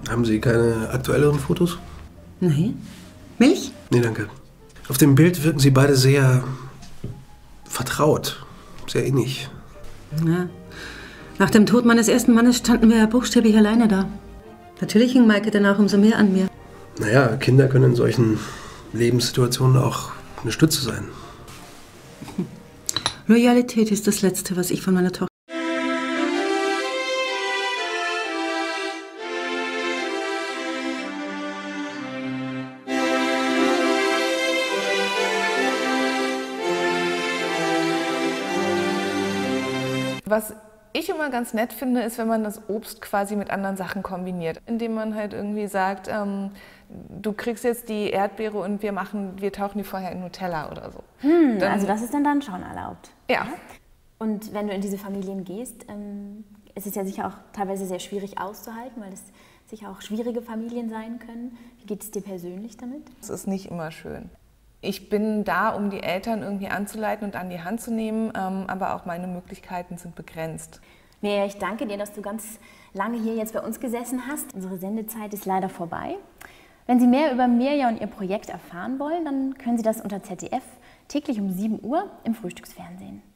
Haben Sie keine aktuelleren Fotos? Nee. Milch? Nee, danke. Auf dem Bild wirken Sie beide sehr vertraut, sehr innig. Ja. Nach dem Tod meines ersten Mannes standen wir ja buchstäblich alleine da. Natürlich hing Maike danach umso mehr an mir. Naja, Kinder können in solchen Lebenssituationen auch eine Stütze sein. Loyalität ist das Letzte, was ich von meiner Tochter... Was ich immer ganz nett finde, ist, wenn man das Obst quasi mit anderen Sachen kombiniert. Indem man halt irgendwie sagt, du kriegst jetzt die Erdbeere und wir tauchen die vorher in Nutella oder so. Also das ist dann schon erlaubt. Ja. Und wenn du in diese Familien gehst, ist es ja sicher auch teilweise sehr schwierig auszuhalten, weil es sicher auch schwierige Familien sein können. Wie geht es dir persönlich damit? Es ist nicht immer schön. Ich bin da, um die Eltern irgendwie anzuleiten und an die Hand zu nehmen, aber auch meine Möglichkeiten sind begrenzt. Mirja, ich danke dir, dass du ganz lange hier jetzt bei uns gesessen hast. Unsere Sendezeit ist leider vorbei. Wenn Sie mehr über Mirja und ihr Projekt erfahren wollen, dann können Sie das unter ZDF täglich um 7 Uhr im Frühstücksfernsehen.